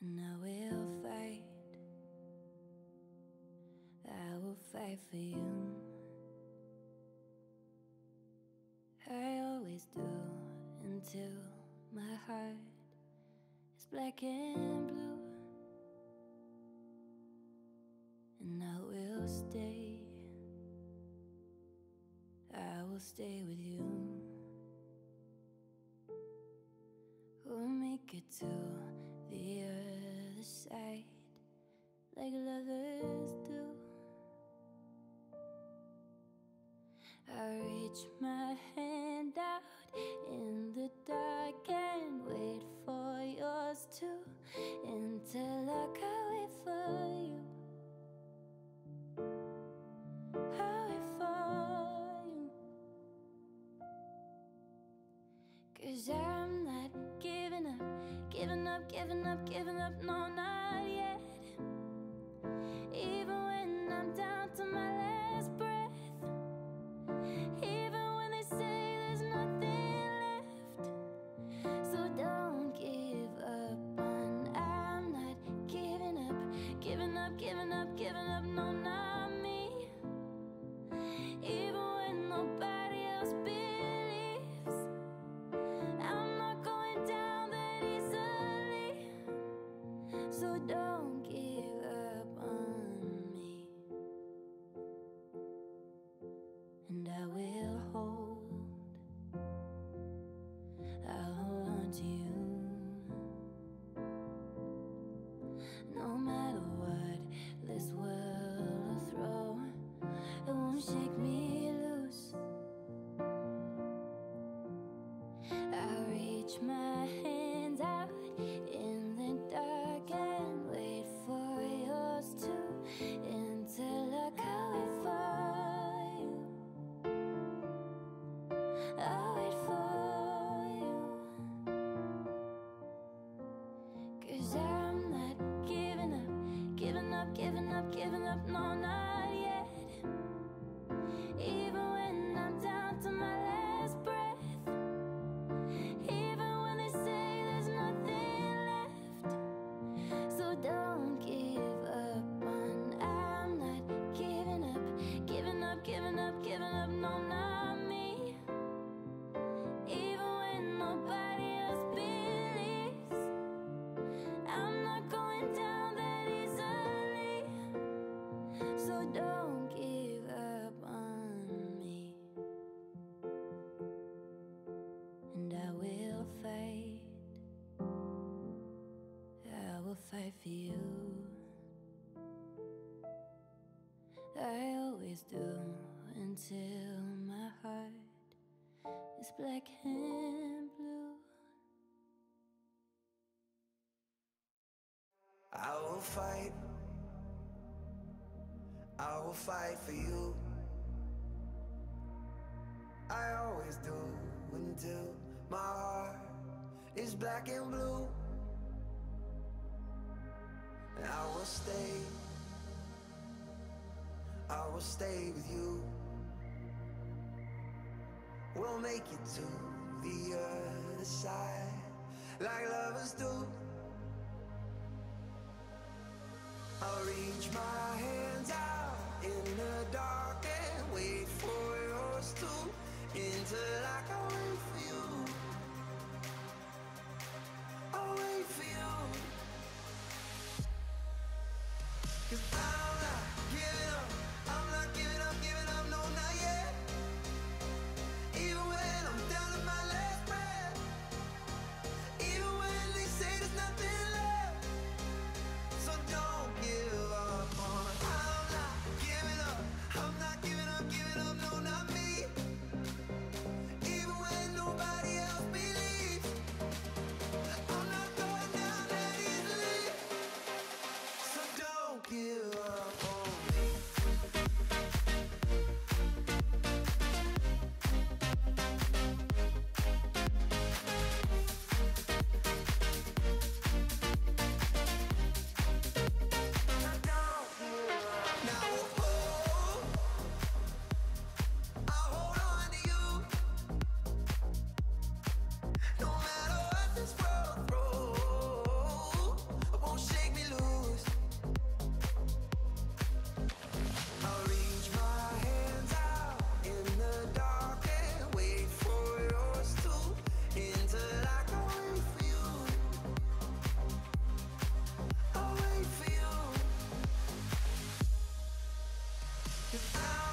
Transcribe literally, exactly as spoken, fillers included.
And I will fight, I will fight for you. I always do, until my heart is black and blue. And I will stay, I will stay with you. We'll make it to the other side like lovers do. I reach my hand out in the dark and wait for yours too, until I can wait for you. I wait for you, 'cause I'm not giving up, giving up, giving up, giving up, no, not yet. Even when I'm down to my last breath, even when they say there's nothing left. So don't give up on, I'm not giving up, giving up, giving up, giving up, no, not me. Even when nobody else believes, I'm not going down that easily. So don't give up on me. And I will hold, I'll hold on to you. No matter what this world will throw, it won't shake me loose. I reach my hands out in the dark and wait for yours too, until I can wait for you. I'll wait for you, 'cause I'm not giving up, giving up, giving up, giving up, no, not yet. Even when I'm down to my last breath, even when they say there's nothing left. So don't give up on, I'm not giving up, giving up, giving up, giving up, no, not me. Even when nobody else believes, I'm not going down that easily. So don't give up on me. And I will fight, I will fight for you. I always do, until my heart is black and blue. I will fight, I will fight for you. I always do, until my heart is black and blue. And I will stay, I will stay with you. We'll make it to the other side like lovers do. I'll reach my hands out in the dark and wait for yours too, until I can wait for you. I'll wait for you, 'cause I'm not giving up, I'm not giving up, giving up, no, not yet. Even when I'm down to my last breath, even when they say there's nothing left. So don't give up on, I'm not giving up, I'm not giving up, giving up, no, not me. 'Cause I'm